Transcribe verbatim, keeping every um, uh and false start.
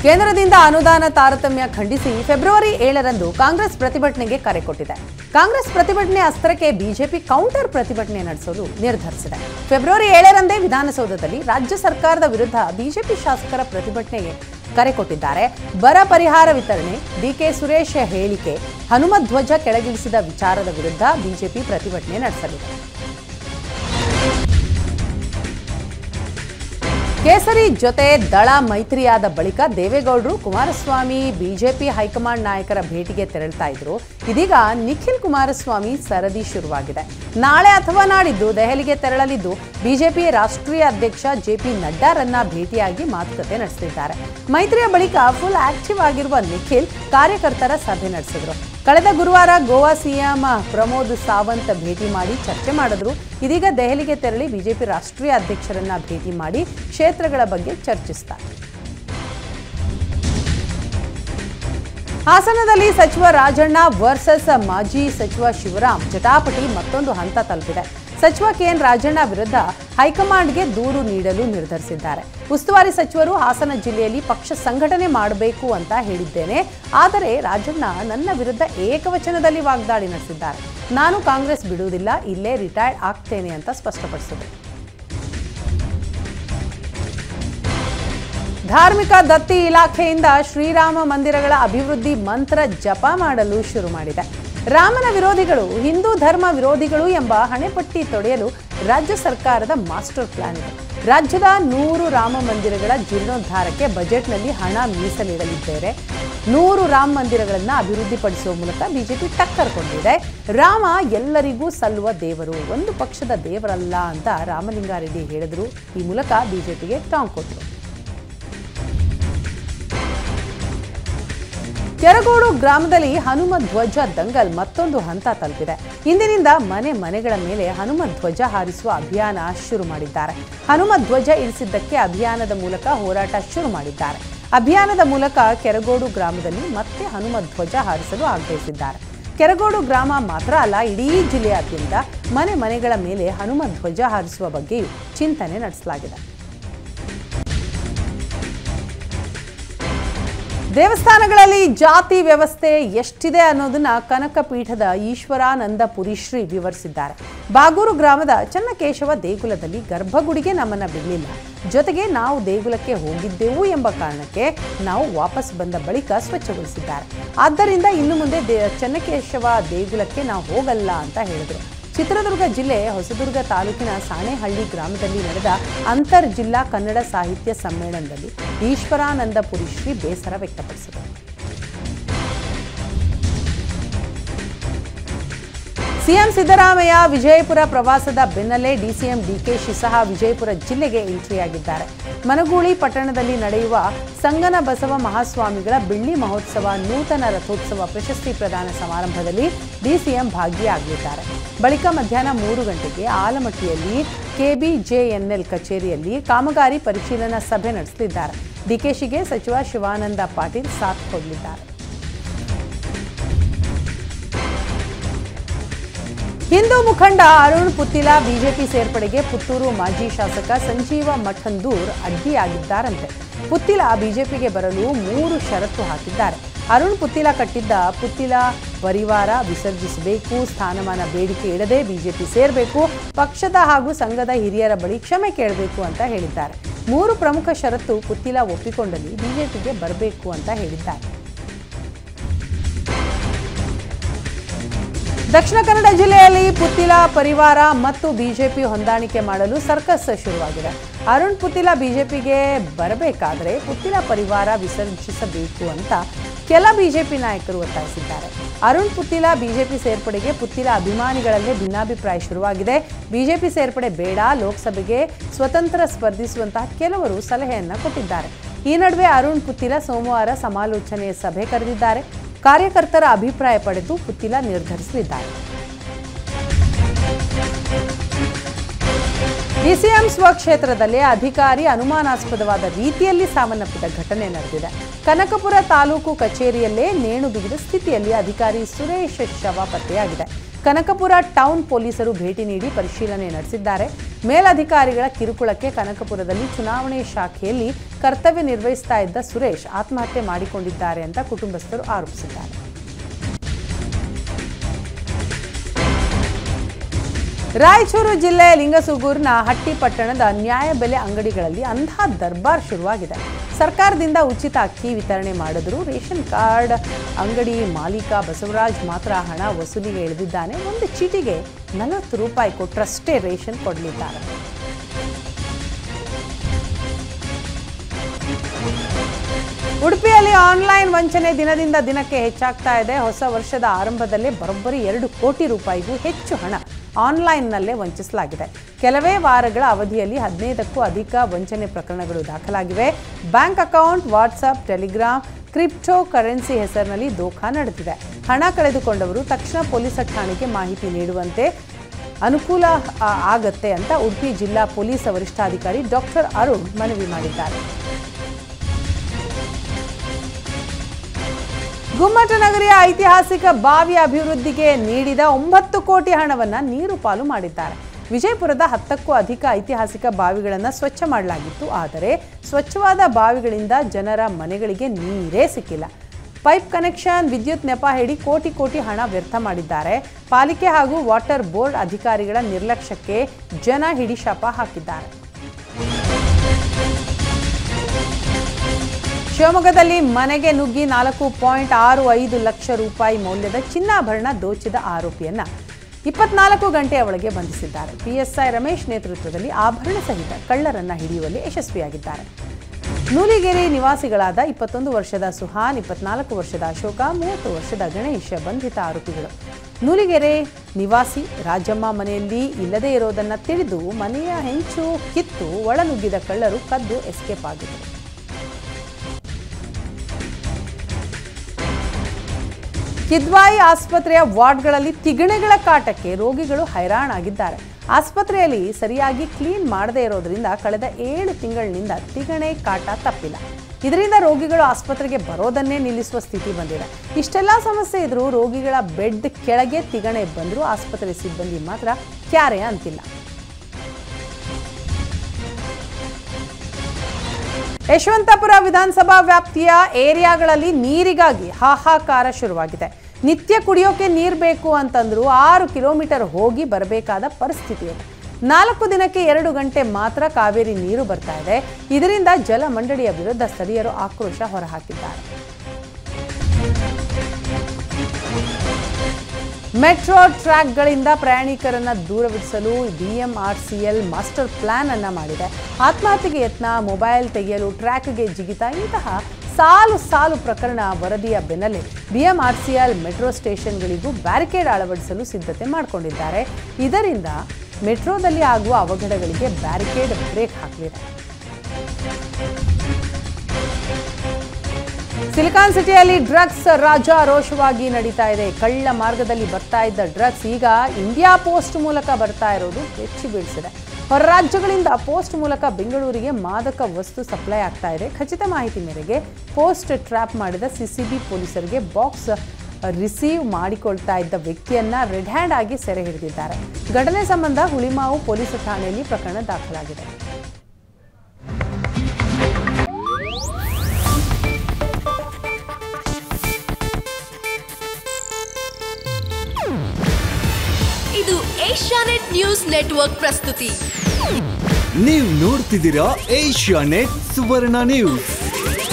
ಕೇಂದ್ರದಿಂದ ಅನುದಾನ ತಾರತಮ್ಯ ಖಂಡಿಸಿ ಫೆಬ್ರವರಿ ಏಳರಂದು ಕಾಂಗ್ರೆಸ್ ಪ್ರತಿಭಟನೆಗೆ ಕರೆ ಕೊಟ್ಟಿದೆ. ಕಾಂಗ್ರೆಸ್ ಪ್ರತಿಭಟನೆ ಅಸ್ತ್ರಕ್ಕೆ ಬಿಜೆಪಿ ಕೌಂಟರ್ ಪ್ರತಿಭಟನೆ ನಡೆಸಲು ನಿರ್ಧರಿಸಿದೆ. ಫೆಬ್ರವರಿ ಏಳರಂದೇ ವಿಧಾನಸೌಧದಲ್ಲಿ ರಾಜ್ಯ ಸರ್ಕಾರದ ವಿರುದ್ಧ ಬಿಜೆಪಿ ಶಾಸಕರ ಪ್ರತಿಭಟನೆಗೆ ಕರೆ ಕೊಟ್ಟಿದ್ದಾರೆ. ಬರ ಪರಿಹಾರ ವಿತರಣೆ, ಡಿಕೆ ಸುರೇಶ್ ಹೇಳಿಕೆ, ಹನುಮಧ್ವಜ ಕೆಳಗಿಳಿಸಿದ ವಿಚಾರದ ವಿರುದ್ಧ ಬಿಜೆಪಿ ಪ್ರತಿಭಟನೆ ನಡೆಸಲಿದೆ. ಕೇಸರಿ ಜೊತೆ ದಳ ಮೈತ್ರಿಯಾದ ಬಳಿಕ ದೇವೇಗೌಡರು ಕುಮಾರಸ್ವಾಮಿ ಬಿಜೆಪಿ ಹೈಕಮಾಂಡ್ ನಾಯಕರ ಭೇಟಿಗೆ ತೆರಳುತ್ತಾ ಇದ್ರು. ಇದೀಗ ನಿಖಿಲ್ ಕುಮಾರಸ್ವಾಮಿ ಸರದಿ ಶುರುವಾಗಿದೆ. ನಾಳೆ ಅಥವಾ ನಾಡಿದ್ದು ದೆಹಲಿಗೆ ತೆರಳಲಿದ್ದು ಬಿಜೆಪಿ ರಾಷ್ಟ್ರೀಯ ಅಧ್ಯಕ್ಷ ಜೆಪಿ ನಡ್ಡಾರನ್ನ ಭೇಟಿಯಾಗಿ ಮಾತುಕತೆ ನಡೆಸಲಿದ್ದಾರೆ. ಮೈತ್ರಿಯ ಬಳಿಕ ಫುಲ್ ಆಕ್ಟಿವ್ ಆಗಿರುವ ನಿಖಿಲ್ ಕಾರ್ಯಕರ್ತರ ಸಭೆ ನಡೆಸಿದ್ರು. ಕಳೆದ ಗುರುವಾರ ಗೋವಾ ಸಿಎಂ ಪ್ರಮೋದ್ ಸಾವಂತ್ ಭೇಟಿ ಮಾಡಿ ಚರ್ಚೆ ಮಾಡಿದ್ರು. ಇದೀಗ ದೆಹಲಿಗೆ ತೆರಳಿ ಬಿಜೆಪಿ ರಾಷ್ಟ್ರೀಯ ಅಧ್ಯಕ್ಷರನ್ನ ಭೇಟಿ ಮಾಡಿ ಕ್ಷೇತ್ರಗಳ ಬಗ್ಗೆ ಚರ್ಚಿಸುತ್ತಾರೆ. ಹಾಸನದಲ್ಲಿ ಸಚಿವ ರಾಜಣ್ಣ ವರ್ಸಸ್ ಮಾಜಿ ಸಚಿವ ಶಿವರಾಮ್ ಜಟಾಪಟಿ ಮತ್ತೊಂದು ಹಂತ ತಲುಪಿದೆ. ಸಚಿವ ಕೆಎನ್ ರಾಜಣ್ಣ ವಿರುದ್ಧ ಹೈಕಮಾಂಡ್ಗೆ ದೂರು ನೀಡಲು ನಿರ್ಧರಿಸಿದ್ದಾರೆ. ಉಸ್ತುವಾರಿ ಸಚಿವರು ಹಾಸನ ಜಿಲ್ಲೆಯಲ್ಲಿ ಪಕ್ಷ ಸಂಘಟನೆ ಮಾಡಬೇಕು ಅಂತ ಹೇಳಿದ್ದೇನೆ, ಆದರೆ ರಾಜಣ್ಣ ನನ್ನ ವಿರುದ್ಧ ಏಕವಚನದಲ್ಲಿ ವಾಗ್ದಾಳಿ ನಡೆಸಿದ್ದಾರೆ. ನಾನು ಕಾಂಗ್ರೆಸ್ ಬಿಡುವುದಿಲ್ಲ, ಇಲ್ಲೇ ರಿಟೈರ್ಡ್ ಆಗ್ತೇನೆ ಅಂತ ಸ್ಪಷ್ಟಪಡಿಸಿದರು. ಧಾರ್ಮಿಕ ದತ್ತಿ ಇಲಾಖೆಯಿಂದ ಶ್ರೀರಾಮ ಮಂದಿರಗಳ ಅಭಿವೃದ್ಧಿ ಮಂತ್ರ ಜಪ ಮಾಡಲು ಶುರು ಮಾಡಿದೆ. ರಾಮನ ವಿರೋಧಿಗಳು ಹಿಂದೂ ಧರ್ಮ ವಿರೋಧಿಗಳು ಎಂಬ ಹಣೆಪಟ್ಟಿ ತೊಡೆಯಲು ರಾಜ್ಯ ಸರ್ಕಾರದ ಮಾಸ್ಟರ್ ಪ್ಲಾನ್ ಇದೆ. ರಾಜ್ಯದ ನೂರು ರಾಮ ಮಂದಿರಗಳ ಜೀರ್ಣೋದ್ಧಾರಕ್ಕೆ ಬಜೆಟ್ನಲ್ಲಿ ಹಣ ಮೀಸಲಿಡಲಿದ್ದಾರೆ. ನೂರು ರಾಮ ಮಂದಿರಗಳನ್ನು ಅಭಿವೃದ್ಧಿಪಡಿಸುವ ಮೂಲಕ ಬಿಜೆಪಿ ಟಕ್ಕರ್ ಕೊಟ್ಟಿದೆ. ರಾಮ ಎಲ್ಲರಿಗೂ ಸಲ್ಲುವ ದೇವರು, ಒಂದು ಪಕ್ಷದ ದೇವರಲ್ಲ ಅಂತ ರಾಮಲಿಂಗಾರೆಡ್ಡಿ ಹೇಳಿದರು. ಈ ಮೂಲಕ ಬಿಜೆಪಿಗೆ ಟಾಂಗ್ ಕೊಟ್ಟರು. ಕೆರಗೋಡು ಗ್ರಾಮದಲ್ಲಿ ಹನುಮ ಧ್ವಜ ದಂಗಲ್ ಮತ್ತೊಂದು ಹಂತ ತಲುಪಿದೆ. ಇಂದಿನಿಂದ ಮನೆ ಮನೆಗಳ ಮೇಲೆ ಹನುಮ ಧ್ವಜ ಹಾರಿಸುವ ಅಭಿಯಾನ ಶುರು ಮಾಡಿದ್ದಾರೆ. ಹನುಮ ಧ್ವಜ ಇಳಿಸಿದ್ದಕ್ಕೆ ಅಭಿಯಾನದ ಮೂಲಕ ಹೋರಾಟ ಶುರು ಮಾಡಿದ್ದಾರೆ. ಅಭಿಯಾನದ ಮೂಲಕ ಕೆರಗೋಡು ಗ್ರಾಮದಲ್ಲಿ ಮತ್ತೆ ಹನುಮ ಧ್ವಜ ಹಾರಿಸಲು ಆಗ್ರಹಿಸಿದ್ದಾರೆ. ಕೆರಗೋಡು ಗ್ರಾಮ ಮಾತ್ರ ಅಲ್ಲ, ಇಡೀ ಜಿಲ್ಲೆಯಾದ್ಯಂತ ಮನೆ ಮನೆಗಳ ಮೇಲೆ ಹನುಮ ಧ್ವಜ ಹಾರಿಸುವ ಬಗ್ಗೆಯೂ ಚಿಂತನೆ ನಡೆಸಲಾಗಿದೆ. ದೇವಸ್ಥಾನಗಳಲ್ಲಿ ಜಾತಿ ವ್ಯವಸ್ಥೆ ಎಷ್ಟಿದೆ ಅನ್ನೋದನ್ನ ಕನಕ ಪೀಠದ ಈಶ್ವರಾನಂದಪುರಿ ಶ್ರೀ ವಿವರಿಸಿದ್ದಾರೆ. ಬಾಗೂರು ಗ್ರಾಮದ ಚನ್ನಕೇಶವ ದೇಗುಲದಲ್ಲಿ ಗರ್ಭಗುಡಿಗೆ ನಮ್ಮನ್ನ ಬಿಡಲಿಲ್ಲ, ಜೊತೆಗೆ ನಾವು ದೇಗುಲಕ್ಕೆ ಹೋಗಿದ್ದೆವು ಎಂಬ ಕಾರಣಕ್ಕೆ ನಾವು ವಾಪಸ್ ಬಂದ ಬಳಿಕ ಸ್ವಚ್ಛಗೊಳಿಸಿದ್ದಾರೆ. ಆದ್ದರಿಂದ ಇನ್ನು ಮುಂದೆ ದೇ ಚನ್ನಕೇಶವ ದೇಗುಲಕ್ಕೆ ನಾವು ಹೋಗಲ್ಲ ಅಂತ ಹೇಳಿದರು. ಚಿತ್ರದುರ್ಗ ಜಿಲ್ಲೆ ಹೊಸದುರ್ಗ ತಾಲೂಕಿನ ಸಾಣೇಹಳ್ಳಿ ಗ್ರಾಮದಲ್ಲಿ ನಡೆದ ಅಂತರ್ ಜಿಲ್ಲಾ ಕನ್ನಡ ಸಾಹಿತ್ಯ ಸಮ್ಮೇಳನದಲ್ಲಿ ಈಶ್ವರಾನಂದಪುರಿ ಶ್ರೀ ಬೇಸರ ವ್ಯಕ್ತಪಡಿಸಿದರು. ಸಿಎಂ ಸಿದ್ದರಾಮಯ್ಯ ವಿಜಯಪುರ ಪ್ರವಾಸದ ಬೆನ್ನಲ್ಲೇ ಡಿಸಿಎಂ ಡಿಕೆಶಿ ಸಹ ವಿಜಯಪುರ ಜಿಲ್ಲೆಗೆ ಎಂಟ್ರಿಯಾಗಿದ್ದಾರೆ. ಮನಗೂಳಿ ಪಟ್ಟಣದಲ್ಲಿ ನಡೆಯುವ ಸಂಗನ ಬಸವ ಮಹಾಸ್ವಾಮಿಗಳ ಬೆಳ್ಳಿ ಮಹೋತ್ಸವ ನೂತನ ರಥೋತ್ಸವ ಪ್ರಶಸ್ತಿ ಪ್ರದಾನ ಸಮಾರಂಭದಲ್ಲಿ ಡಿಸಿಎಂ ಭಾಗಿಯಾಗಲಿದ್ದಾರೆ. ಬಳಿಕ ಮಧ್ಯಾಹ್ನ ಮೂರು ಗಂಟೆಗೆ ಆಲಮಟ್ಟಿಯಲ್ಲಿ ಕೆಬಿಜೆಎನ್ಎಲ್ ಕಚೇರಿಯಲ್ಲಿ ಕಾಮಗಾರಿ ಪರಿಶೀಲನಾ ಸಭೆ ನಡೆಸಲಿದ್ದಾರೆ. ಡಿಕೆಶಿಗೆ ಸಚಿವ ಶಿವಾನಂದ ಪಾಟೀಲ್ ಸಾಥ್ ಕೊಡಲಿದ್ದಾರೆ. ಹಿಂದೂ ಮುಖಂಡ ಅರುಣ್ ಪುತ್ತಿಲ ಬಿಜೆಪಿ ಸೇರ್ಪಡೆಗೆ ಪುತ್ತೂರು ಮಾಜಿ ಶಾಸಕ ಸಂಜೀವ ಮಠಂದೂರ್ ಅಡ್ಡಿಯಾಗಿದ್ದಾರಂತೆ. ಪುತ್ತಿಲ ಬಿಜೆಪಿಗೆ ಬರಲು ಮೂರು ಷರತ್ತು ಹಾಕಿದ್ದಾರೆ. ಅರುಣ್ ಪುತ್ತಿಲ ಕಟ್ಟಿದ್ದ ಪುತ್ತಿಲ ಪರಿವಾರ ವಿಸರ್ಜಿಸಬೇಕು, ಸ್ಥಾನಮಾನ ಬೇಡಿಕೆ ಇಡದೆ ಬಿಜೆಪಿ ಸೇರಬೇಕು, ಪಕ್ಷದ ಹಾಗೂ ಸಂಘದ ಹಿರಿಯರ ಬಳಿ ಕ್ಷಮೆ ಕೇಳಬೇಕು ಅಂತ ಹೇಳಿದ್ದಾರೆ. ಮೂರು ಪ್ರಮುಖ ಷರತ್ತು ಪುತ್ತಿಲ ಒಪ್ಪಿಕೊಂಡಲ್ಲಿ ಬಿಜೆಪಿಗೆ ಬರಬೇಕು ಅಂತ ಹೇಳಿದ್ದಾರೆ. ದಕ್ಷಿಣ ಕನ್ನಡ ಜಿಲ್ಲೆಯಲ್ಲಿ ಪುತ್ತಿಲ ಪರಿವಾರ ಮತ್ತು ಬಿಜೆಪಿ ಹೊಂದಾಣಿಕೆ ಮಾಡಲು ಸರ್ಕಸ್ ಶುರುವಾಗಿದೆ. ಅರುಣ್ ಪುತ್ತಿಲ ಬಿಜೆಪಿಗೆ ಬರಬೇಕಾದರೆ ಪುತ್ತಿಲ ಪರಿವಾರ ವಿಸರ್ಜಿಸಬೇಕು ಅಂತ ಕೆಲ ಬಿಜೆಪಿ ನಾಯಕರು ಒತ್ತಾಯಿಸಿದ್ದಾರೆ. ಅರುಣ್ ಪುತ್ತಿಲ ಬಿಜೆಪಿ ಸೇರ್ಪಡೆಗೆ ಪುತ್ತಿಲ ಅಭಿಮಾನಿಗಳಲ್ಲೇ ಭಿನ್ನಾಭಿಪ್ರಾಯ ಶುರುವಾಗಿದೆ. ಬಿಜೆಪಿ ಸೇರ್ಪಡೆ ಬೇಡ, ಲೋಕಸಭೆಗೆ ಸ್ವತಂತ್ರ ಸ್ಪರ್ಧಿಸುವಂತಹ ಕೆಲವರು ಸಲಹೆಯನ್ನ ಕೊಟ್ಟಿದ್ದಾರೆ. ಈ ನಡುವೆ ಅರುಣ್ ಪುತ್ತಿಲ ಸೋಮವಾರ ಸಮಾಲೋಚನೆ ಸಭೆ ಕರೆದಿದ್ದಾರೆ. ಕಾರ್ಯಕರ್ತರ ಅಭಿಪ್ರಾಯ ಪಡೆದು ಪುತ್ತಿಲ ನಿರ್ಧರಿಸಲಿದ್ದಾರೆ. ಡಿಸಿಎಂ ಸ್ವಕ್ಷೇತ್ರದಲ್ಲಿ ಅಧಿಕಾರಿ ಅನುಮಾನಾಸ್ಪದವಾದ ರೀತಿಯಲ್ಲಿ ಸಾವನ್ನಪ್ಪಿದ ಘಟನೆ ನಡೆದಿದೆ. ಕನಕಪುರ ತಾಲೂಕು ಕಚೇರಿಯಲ್ಲೇ ನೇಣು ಬಿಗಿದ ಸ್ಥಿತಿಯಲ್ಲಿ ಅಧಿಕಾರಿ ಸುರೇಶ್ ಶವ ಪತ್ತೆಯಾಗಿದೆ. ಕನಕಪುರ ಟೌನ್ ಪೊಲೀಸರು ಭೇಟಿ ನೀಡಿ ಪರಿಶೀಲನೆ ನಡೆಸಿದ್ದಾರೆ. ಮೇಲಧಿಕಾರಿಗಳ ಕಿರುಕುಳಕ್ಕೆ ಕನಕಪುರದಲ್ಲಿ ಚುನಾವಣೆ ಶಾಖೆಯಲ್ಲಿ ಕರ್ತವ್ಯ ನಿರ್ವಹಿಸ್ತಾ ಇದ್ದ ಸುರೇಶ್ ಆತ್ಮಹತ್ಯೆ ಮಾಡಿಕೊಂಡಿದ್ದಾರೆ ಅಂತ ಕುಟುಂಬಸ್ಥರು ಆರೋಪಿಸಿದ್ದಾರೆ. ರಾಯಚೂರು ಜಿಲ್ಲೆ ಲಿಂಗಸುಗೂರಿನ ಹಟ್ಟಿ ಪಟ್ಟಣದ ನ್ಯಾಯಬೆಲೆ ಅಂಗಡಿಗಳಲ್ಲಿ ಅಂಧ ದರ್ಬಾರ್ ಶುರುವಾಗಿದೆ. ಸರ್ಕಾರದಿಂದ ಉಚಿತ ಅಕ್ಕಿ ವಿತರಣೆ ಮಾಡಿದ್ರು ರೇಷನ್ ಕಾರ್ಡ್ ಅಂಗಡಿ ಮಾಲೀಕ ಬಸವರಾಜ್ ಮಾತ್ರ ಹಣ ವಸೂಲಿಗೆ ಇಳಿದಿದ್ದಾನೆ. ಒಂದು ಚೀಟಿಗೆ ನಲವತ್ತು ರೂಪಾಯಿ ಕೊಟ್ಟರಷ್ಟೇ ರೇಷನ್ ಕೊಡಲಿದ್ದಾರೆ. ಉಡುಪಿಯಲ್ಲಿ ಆನ್ಲೈನ್ ವಂಚನೆ ದಿನದಿಂದ ದಿನಕ್ಕೆ ಹೆಚ್ಚಾಗ್ತಾ ಇದೆ. ಹೊಸ ವರ್ಷದ ಆರಂಭದಲ್ಲೇ ಬರೋಬ್ಬರಿ ಎರಡು ಕೋಟಿ ರೂಪಾಯಿಗೂ ಹೆಚ್ಚು ಹಣ ಆನ್ಲೈನ್ನಲ್ಲೇ ವಂಚಿಸಲಾಗಿದೆ. ಕೆಲವೇ ವಾರಗಳ ಅವಧಿಯಲ್ಲಿ ಹದಿನೈದಕ್ಕೂ ಅಧಿಕ ವಂಚನೆ ಪ್ರಕರಣಗಳು ದಾಖಲಾಗಿವೆ. Bank account, WhatsApp, Telegram, crypto currency ಹೆಸರಿನಲ್ಲಿ ದೋಖಾ ನಡೆದಿದೆ. ಹಣ ಕಳೆದುಕೊಂಡವರು ತಕ್ಷಣ ಪೊಲೀಸ್ ಠಾಣೆಗೆ ಮಾಹಿತಿ ನೀಡುವಂತೆ ಅನುಕೂಲ ಆಗತ್ತೆ ಅಂತ ಉಡುಪಿ ಜಿಲ್ಲಾ ಪೊಲೀಸ್ ವರಿಷ್ಠಾಧಿಕಾರಿ ಡಾಕ್ಟರ್ ಅರುಣ್ ಮನವಿ ಮಾಡಿದ್ದಾರೆ. ಗುಮ್ಮಟನಗರಿಯ ಐತಿಹಾಸಿಕ ಬಾವಿ ಅಭಿವೃದ್ಧಿಗೆ ನೀಡಿದ ಒಂಬತ್ತು ಕೋಟಿ ಹಣವನ್ನು ನೀರು ಪಾಲು ಮಾಡಿದ್ದಾರೆ. ವಿಜಯಪುರದ ಹತ್ತಕ್ಕೂ ಅಧಿಕ ಐತಿಹಾಸಿಕ ಬಾವಿಗಳನ್ನು ಸ್ವಚ್ಛ ಮಾಡಲಾಗಿತ್ತು. ಆದರೆ ಸ್ವಚ್ಛವಾದ ಬಾವಿಗಳಿಂದ ಜನರ ಮನೆಗಳಿಗೆ ನೀರೇ ಸಿಕ್ಕಿಲ್ಲ. ಪೈಪ್ ಕನೆಕ್ಷನ್, ವಿದ್ಯುತ್ ನೆಪ ಹೇಳಿ ಕೋಟಿ ಕೋಟಿ ಹಣ ವ್ಯರ್ಥ ಮಾಡಿದ್ದಾರೆ. ಪಾಲಿಕೆ ಹಾಗೂ ವಾಟರ್ ಬೋರ್ಡ್ ಅಧಿಕಾರಿಗಳ ನಿರ್ಲಕ್ಷ್ಯಕ್ಕೆ ಜನ ಹಿಡಿಶಾಪ ಹಾಕಿದ್ದಾರೆ. ಶಿವಮೊಗ್ಗದಲ್ಲಿ ಮನೆಗೆ ನುಗ್ಗಿ ನಾಲ್ಕು ಪಾಯಿಂಟ್ ಆರು ಐದು ಲಕ್ಷ ರೂಪಾಯಿ ಮೌಲ್ಯದ ಚಿನ್ನಾಭರಣ ದೋಚಿದ ಆರೋಪಿಯನ್ನ ಇಪ್ಪತ್ನಾಲ್ಕು ಗಂಟೆಯ ಒಳಗೆ ಬಂಧಿಸಿದ್ದಾರೆ. ಪಿಎಸ್ಐ ರಮೇಶ್ ನೇತೃತ್ವದಲ್ಲಿ ಆಭರಣ ಸಹಿತ ಕಳ್ಳರನ್ನ ಹಿಡಿಯುವಲ್ಲಿ ಯಶಸ್ವಿಯಾಗಿದ್ದಾರೆ. ನೂಲಿಗೆರೆ ನಿವಾಸಿಗಳಾದ ಇಪ್ಪತ್ತೊಂದು ವರ್ಷದ ಸುಹಾನ್, ಇಪ್ಪತ್ನಾಲ್ಕು ವರ್ಷದ ಅಶೋಕ, ಮೂವತ್ತು ವರ್ಷದ ಗಣೇಶ್ ಬಂಧಿತ ಆರೋಪಿಗಳು. ನೂಲಿಗೆರೆ ನಿವಾಸಿ ರಾಜಮ್ಮ ಮನೆಯಲ್ಲಿ ಇಲ್ಲದೇ ಇರೋದನ್ನ ತಿಳಿದು ಮನೆಯ ಹೆಂಚು ಕಿತ್ತು ಒಳನುಗ್ಗಿದ ಕಳ್ಳರು ಕದ್ದು ಎಸ್ಕೇಪ್ ಆಗಿದ್ದರು. ಕಿದ್ವಾಯಿ ಆಸ್ಪತ್ರೆಯ ವಾರ್ಡ್ಗಳಲ್ಲಿ ತಿಗಣೆಗಳ ಕಾಟಕ್ಕೆ ರೋಗಿಗಳು ಹೈರಾಣಾಗಿದ್ದಾರೆ. ಆಸ್ಪತ್ರೆಯಲ್ಲಿ ಸರಿಯಾಗಿ ಕ್ಲೀನ್ ಮಾಡದೇ ಇರೋದ್ರಿಂದ ಕಳೆದ ಏಳು ತಿಂಗಳಿನಿಂದ ತಿಗಣೆ ಕಾಟ ತಪ್ಪಿಲ್ಲ. ಇದರಿಂದ ರೋಗಿಗಳು ಆಸ್ಪತ್ರೆಗೆ ಬರೋದನ್ನೇ ನಿಲ್ಲಿಸುವ ಸ್ಥಿತಿ ಬಂದಿದೆ. ಇಷ್ಟೆಲ್ಲ ಸಮಸ್ಯೆ ಇದ್ರೂ ರೋಗಿಗಳ ಬೆಡ್ ಕೆಳಗೆ ತಿಗಣೆ ಬಂದರೂ ಆಸ್ಪತ್ರೆ ಸಿಬ್ಬಂದಿ ಮಾತ್ರ ಕ್ಯಾರೆ ಅಂತಿಲ್ಲ. ಯಶವಂತಪುರ ವಿಧಾನಸಭಾ ವ್ಯಾಪ್ತಿಯ ಏರಿಯಾಗಳಲ್ಲಿ ನೀರಿಗಾಗಿ ಹಾಹಾಕಾರ ಶುರುವಾಗಿದೆ. ನಿತ್ಯ ಕುಡಿಯೋಕೆ ನೀರು ಬೇಕು ಅಂತಂದ್ರೂ ಆರು ಕಿಲೋಮೀಟರ್ ಹೋಗಿ ಬರಬೇಕಾದ ಪರಿಸ್ಥಿತಿ ಇದೆ. ನಾಲ್ಕು ದಿನಕ್ಕೆ ಎರಡು ಗಂಟೆ ಮಾತ್ರ ಕಾವೇರಿ ನೀರು ಬರ್ತಾ ಇದೆ. ಇದರಿಂದ ಜಲ ಮಂಡಳಿಯ ವಿರುದ್ಧ ಸ್ಥಳೀಯರು ಆಕ್ರೋಶ ಹೊರಹಾಕಿದ್ದಾರೆ. ಮೆಟ್ರೋ ಟ್ರ್ಯಾಕ್ಗಳಿಂದ ಪ್ರಯಾಣಿಕರನ್ನ ದೂರವಿರಿಸಲು ಬಿಎಂಆರ್ಸಿಎಲ್ ಮಾಸ್ಟರ್ ಪ್ಲಾನ್ ಅನ್ನ ಮಾಡಿದೆ. ಆತ್ಮಹತ್ಯೆಗೆ ಯತ್ನ, ಮೊಬೈಲ್ ತೆಗೆಯಲು ಟ್ರ್ಯಾಕ್ಗೆ ಜಿಗಿತ, ಇಂತಹ ಸಾಲು ಸಾಲು ಪ್ರಕರಣ ವರದಿಯ ಬೆನ್ನಲ್ಲೇ ಬಿಎಂಆರ್ಸಿಎಲ್ ಮೆಟ್ರೋ ಸ್ಟೇಷನ್ಗಳಿಗೂ ಬ್ಯಾರಿಕೇಡ್ ಅಳವಡಿಸಲು ಸಿದ್ಧತೆ ಮಾಡಿಕೊಂಡಿದ್ದಾರೆ. ಇದರಿಂದ ಮೆಟ್ರೋದಲ್ಲಿ ಆಗುವ ಅವಘಡಗಳಿಗೆ ಬ್ಯಾರಿಕೇಡ್ ಬ್ರೇಕ್ ಹಾಕಲಿದೆ. ಸಿಲಿಕಾನ್ ಸಿಟಿಯಲ್ಲಿ ಡ್ರಗ್ಸ್ ರಾಜಾರೋಷವಾಗಿ ನಡೀತಾ ಇದೆ. ಕಳ್ಳ ಮಾರ್ಗದಲ್ಲಿ ಬರ್ತಾ ಇದ್ದ ಡ್ರಗ್ಸ್ ಈಗ ಇಂಡಿಯಾ ಪೋಸ್ಟ್ ಮೂಲಕ ಬರ್ತಾ ಇರೋದು ಬೆಚ್ಚಿ ಬೀಳಿಸಿದೆ. ಹೊರ ರಾಜ್ಯಗಳಿಂದ ಪೋಸ್ಟ್ ಮೂಲಕ ಬೆಂಗಳೂರಿಗೆ ಮಾದಕ ವಸ್ತು ಸಪ್ಲೈ ಆಗ್ತಾ ಇದೆ. ಖಚಿತ ಮಾಹಿತಿ ಮೇರೆಗೆ ಪೋಸ್ಟ್ ಟ್ರ್ಯಾಪ್ ಮಾಡಿದ ಸಿಸಿಬಿ ಪೊಲೀಸರಿಗೆ ಬಾಕ್ಸ್ ರಿಸೀವ್ ಮಾಡಿಕೊಳ್ತಾ ಇದ್ದ ವ್ಯಕ್ತಿಯನ್ನ ರೆಡ್ ಹ್ಯಾಂಡ್ ಆಗಿ ಸೆರೆ ಹಿಡಿದಿದ್ದಾರೆ. ಘಟನೆ ಸಂಬಂಧ ಹುಳಿಮಾವು ಪೊಲೀಸ್ ಠಾಣೆಯಲ್ಲಿ ಪ್ರಕರಣ ದಾಖಲಾಗಿದೆ. ಇದು ಏಷ್ಯಾನೆಟ್ ನ್ಯೂಸ್ ನೆಟ್ವರ್ಕ್ ಪ್ರಸ್ತುತಿ. ನೀವು ನೋಡ್ತಿದ್ದೀರಾ ಏಷ್ಯಾನೆಟ್ ಸುವರ್ಣ ನ್ಯೂಸ್.